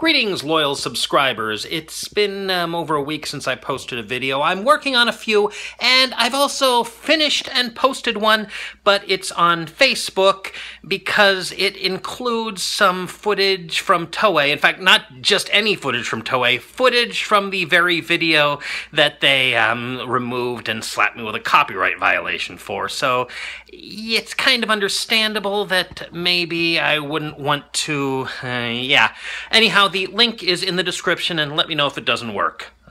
Greetings, loyal subscribers. It's been over a week since I posted a video. I'm working on a few, and I've also finished and posted one, but it's on Facebook because it includes some footage from Toei. In fact, not just any footage from Toei, footage from the very video that they removed and slapped me with a copyright violation for. So it's kind of understandable that maybe I wouldn't want to, yeah. Anyhow, the link is in the description, and let me know if it doesn't work.